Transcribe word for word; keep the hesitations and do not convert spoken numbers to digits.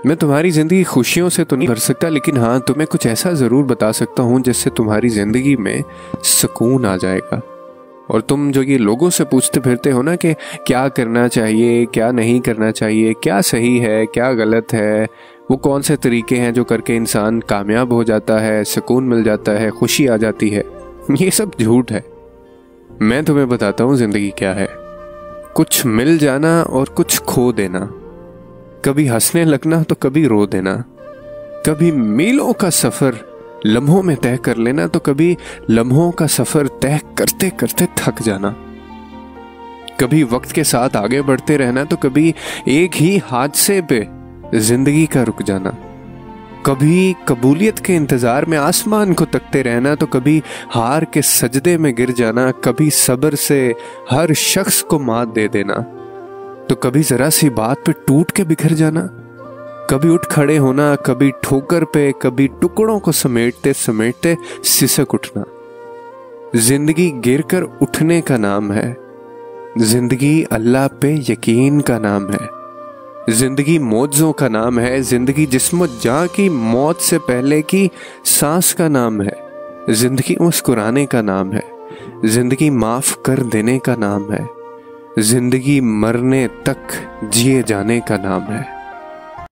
मैं तुम्हारी ज़िंदगी खुशियों से तो नहीं भर सकता, लेकिन हाँ तुम्हें कुछ ऐसा ज़रूर बता सकता हूँ जिससे तुम्हारी ज़िंदगी में सुकून आ जाएगा। और तुम जो ये लोगों से पूछते फिरते हो ना कि क्या करना चाहिए, क्या नहीं करना चाहिए, क्या सही है, क्या गलत है, वो कौन से तरीके हैं जो करके इंसान कामयाब हो जाता है, सुकून मिल जाता है, खुशी आ जाती है, ये सब झूठ है। मैं तुम्हें बताता हूँ ज़िंदगी क्या है। कुछ मिल जाना और कुछ खो देना, कभी हंसने लगना तो कभी रो देना, कभी मीलों का सफ़र लम्हों में तय कर लेना तो कभी लम्हों का सफ़र तय करते करते थक जाना, कभी वक्त के साथ आगे बढ़ते रहना तो कभी एक ही हादसे पे जिंदगी का रुक जाना, कभी कबूलियत के इंतज़ार में आसमान को तकते रहना तो कभी हार के सजदे में गिर जाना, कभी सब्र से हर शख्स को मात दे देना तो कभी ज़रा सी बात पे टूट के बिखर जाना, कभी उठ खड़े होना, कभी ठोकर पे, कभी टुकड़ों को समेटते समेटते सिसक उठना। जिंदगी गिरकर उठने का नाम है, जिंदगी अल्लाह पे यकीन का नाम है, जिंदगी मौजों का नाम है, जिंदगी जिस्म जान की मौत से पहले की सांस का नाम है, जिंदगी मुस्कुराने का नाम है, जिंदगी माफ कर देने का नाम है, जिंदगी मरने तक जिए जाने का नाम है।